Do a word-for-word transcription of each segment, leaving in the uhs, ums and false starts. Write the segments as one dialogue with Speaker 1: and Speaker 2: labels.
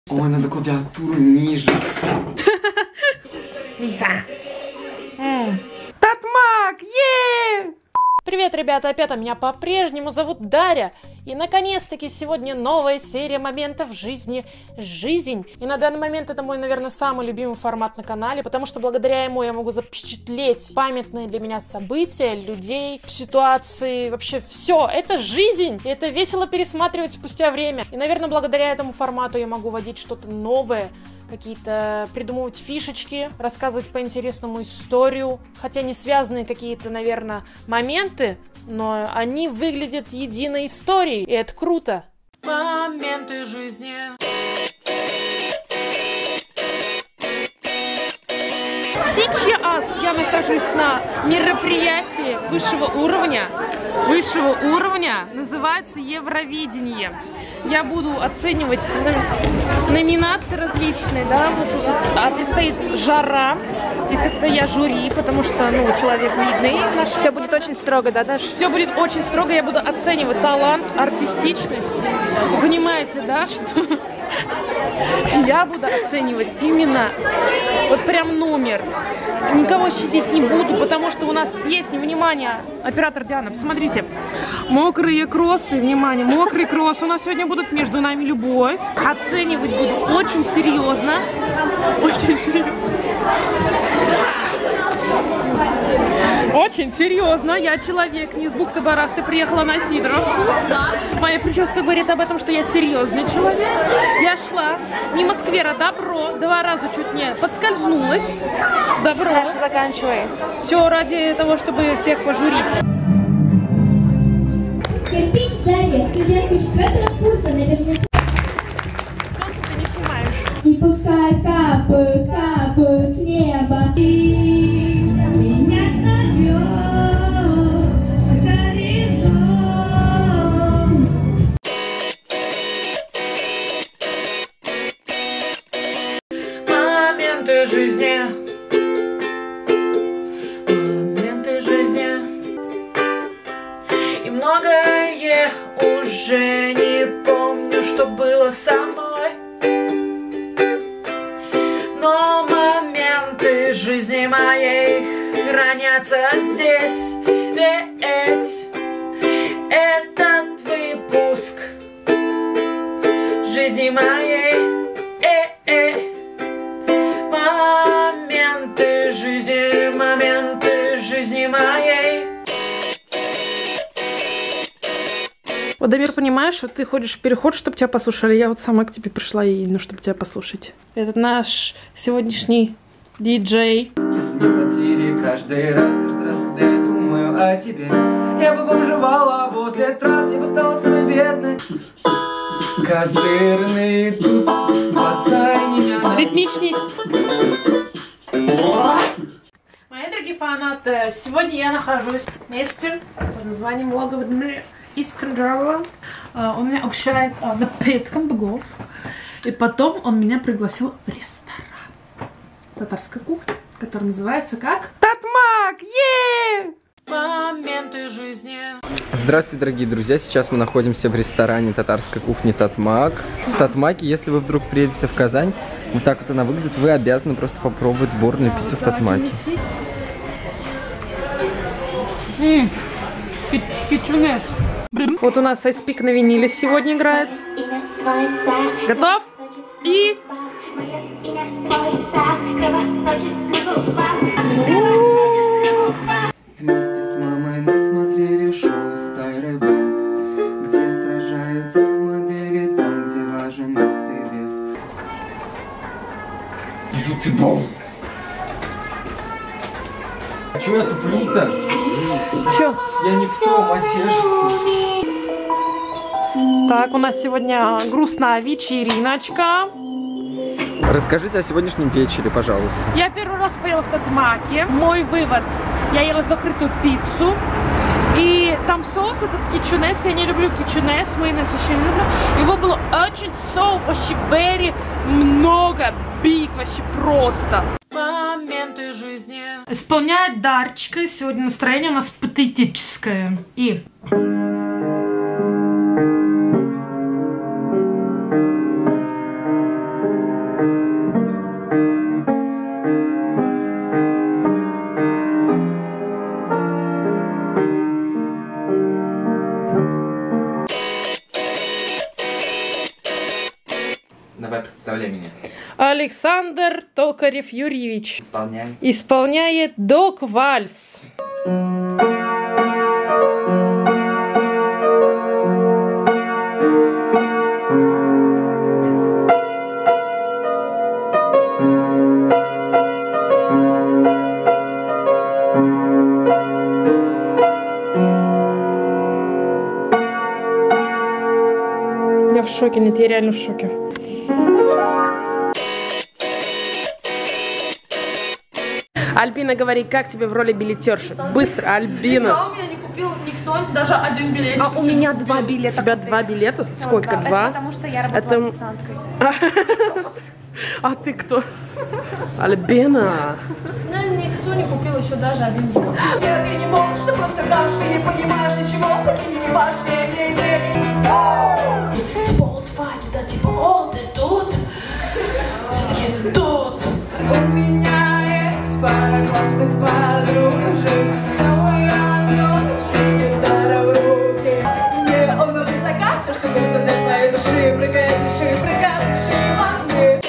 Speaker 1: Ой, надо клавиатуру ниже.
Speaker 2: Лиза. Татмак, е! Привет, ребята, опять меня по-прежнему зовут Дарья. И наконец-таки сегодня новая серия моментов жизни «Жизнь». И на данный момент это мой, наверное, самый любимый формат на канале, потому что благодаря ему я могу запечатлеть памятные для меня события, людей, ситуации, вообще все. Это жизнь, и это весело пересматривать спустя время. И, наверное, благодаря этому формату я могу вводить что-то новое, какие-то придумывать фишечки, рассказывать по интересному историю, хотя не связанные какие-то, наверное, моменты, но они выглядят единой историей, и это круто. Моменты жизни. Сейчас я нахожусь на мероприятии высшего уровня. Высшего уровня называется Евровидение. Я буду оценивать номинации различные, да, вот тут а, предстоит жара, если это я жюри, потому что, ну, человек видный. Наш... Все будет очень строго, да, Даша? Все будет очень строго, я буду оценивать талант, артистичность. Вы понимаете, да, что я буду оценивать именно вот прям номер. Никого щадить не буду, потому что у нас песни, внимание, оператор Диана, посмотрите. Мокрые кроссы, внимание, мокрый кросс. У нас сегодня будут «Между нами любовь». Оценивать буду очень серьезно. Очень серьезно. Очень серьезно. Я человек не с бухты-барахты, приехала на Сидоровку. Моя прическа говорит об этом, что я серьезный человек. Я шла мимо сквера Добро, два раза чуть не подскользнулась. Добро. Даша, заканчивай. Все ради того, чтобы всех пожурить.
Speaker 3: Кирпич Дарья, студентка четвертого курса, наверняка.
Speaker 2: Солнце ты не снимаешь.
Speaker 3: И пускай капают, капают с неба. И меня зовет горизонт.
Speaker 2: Моменты жизни. Моменты жизни. И многое уже не помню, что было со мной. Но моменты жизни моей хранятся здесь. Ведь этот выпуск жизни моей. Э-э. Моменты жизни, моменты жизни моей. Вот, Дамир, понимаешь, что ты ходишь в переход, чтобы тебя послушали. Я вот сама к тебе пришла, и, ну, чтобы тебя послушать. Это наш сегодняшний диджей.
Speaker 1: Если на квартире каждый раз, каждый раз, когда я думаю о тебе, я бы побжевала возле трасс, я бы стала самой бедной. Козырный туз, спасай меня.
Speaker 2: Ритмичный. Мои дорогие фанаты, сегодня я нахожусь в месте под названием Логово Дамира Искандарова. Он меня угощает напитком богов. И потом он меня пригласил в ресторан татарской кухни, который называется как? Татмак! Е! Моменты жизни.
Speaker 1: Здравствуйте, дорогие друзья! Сейчас мы находимся в ресторане татарской кухни Татмак. В Татмаке, если вы вдруг приедете в Казань, вот так вот она выглядит, вы обязаны просто попробовать сборную пиццу в Татмаке.
Speaker 2: Ммм, кичунес. Вот у нас айспик на виниле сегодня играет. Готов? И...
Speaker 1: Вместе с мамой мы смотрели шоу с Тайрой Бэнкс, где сражаются модели, там, где важен рост и вес. А чё я туплю-то?
Speaker 2: Чё?
Speaker 1: Я не в том одежде.
Speaker 2: Так, у нас сегодня грустная вечериночка.
Speaker 1: Расскажите о сегодняшнем вечере, пожалуйста.
Speaker 2: Я первый раз поела в Татмаке. Мой вывод. Я ела закрытую пиццу. И там соус этот кичунес. Я не люблю кичунес. Майонез вообще не люблю. Его было очень so, вообще very много. Big, вообще просто. Моменты жизни. Исполняет Дарчика. Сегодня настроение у нас патетическое. И...
Speaker 1: Давай, представляй меня.
Speaker 2: Александр Токарев Юрьевич
Speaker 1: Исполняй.
Speaker 2: исполняет док-вальс. Я в шоке, нет, я реально в шоке. Альбина, говори, как тебе в роли билетерши? Быстро, Альбина.
Speaker 4: У меня не купил никто даже один билет.
Speaker 5: А у меня два билета.
Speaker 2: У тебя два билета? Сколько?
Speaker 5: Да,
Speaker 2: Два?
Speaker 5: Это потому что я работала
Speaker 2: Это-
Speaker 5: официанткой.
Speaker 2: А ты кто? Альбина.
Speaker 4: Ну, никто не купил еще даже один билет.
Speaker 6: Нет, я не можешь, ты просто врешь, ты не понимаешь ничего, такие не важные, не, не. Типа он тварь, да, типа он, ты тут, все-таки тут. У меня есть пара классных подружек, целая ночь и удара в руки. Мне он на высока, все, что нужно для твоей души, прыгает, дыши, прыгает, дыши во мне.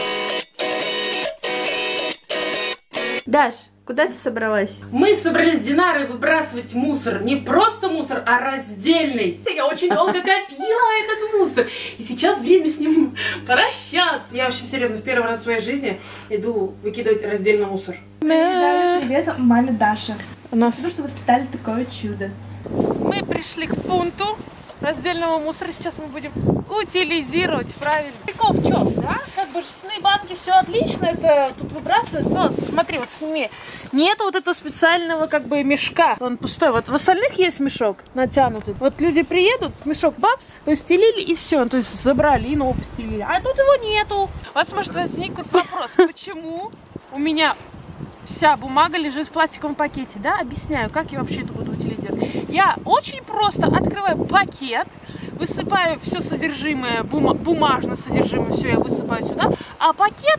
Speaker 5: Даш, куда ты собралась?
Speaker 2: Мы собрались с Динарой выбрасывать мусор. Не просто мусор, а раздельный. Я очень долго копила этот мусор. И сейчас время с ним прощаться. Я вообще, серьезно, в первый раз в своей жизни иду выкидывать раздельный мусор.
Speaker 7: Передали привет маме Даше.
Speaker 2: У нас...
Speaker 7: Спасибо, что воспитали такое чудо.
Speaker 2: Мы пришли к пункту раздельного мусора. Сейчас мы будем утилизировать, правильно. Прикол в чем, да? Как бы жестяные банки, все отлично, это тут выбрасывают, но смотри, вот сними. Нет вот этого специального как бы мешка, он пустой. Вот в остальных есть мешок натянутый. Вот люди приедут, мешок бабс, постелили и все, то есть забрали и нового постелили. А тут его нету. У вас может возникнуть вопрос, почему у меня вся бумага лежит в пластиковом пакете, да? Объясняю, как я вообще это буду утилизировать. Я очень просто открываю пакет, высыпаю все содержимое, бума бумажное содержимое, все я высыпаю сюда, а пакет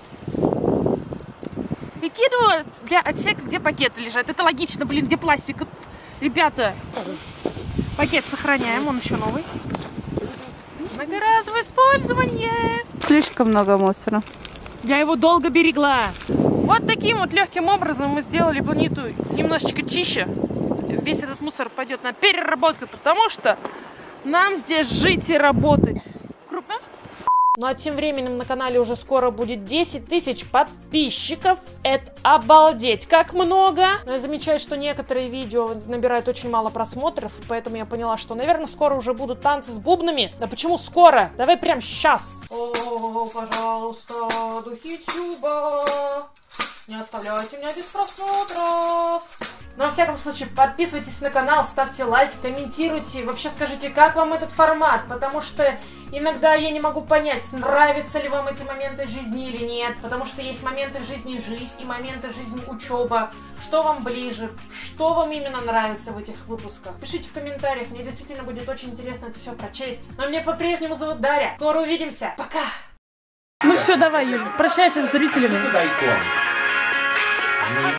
Speaker 2: выкидываю для отсека, где пакеты лежат. Это логично, блин, где пластик? Ребята, пакет сохраняем, он еще новый. Многоразовое использование.
Speaker 5: Слишком много мусора.
Speaker 2: Я его долго берегла. Вот таким вот легким образом мы сделали планету немножечко чище. Весь этот мусор пойдет на переработку, потому что нам здесь жить и работать. Крупно? Ну а тем временем на канале уже скоро будет десять тысяч подписчиков. Это обалдеть, как много! Но я замечаю, что некоторые видео набирают очень мало просмотров, поэтому я поняла, что, наверное, скоро уже будут танцы с бубнами. Да почему скоро? Давай прям сейчас! О, пожалуйста, духи тюба, не оставляйте меня без просмотров. Но, во всяком случае, подписывайтесь на канал, ставьте лайки, комментируйте. Вообще скажите, как вам этот формат, потому что иногда я не могу понять, нравятся ли вам эти моменты жизни или нет, потому что есть моменты жизни жизнь и моменты жизни учеба. Что вам ближе, что вам именно нравится в этих выпусках? Пишите в комментариях, мне действительно будет очень интересно это все прочесть. Но меня по-прежнему зовут Дарья. Скоро увидимся. Пока! Ну все, давай, Юля, прощайся с зрителями.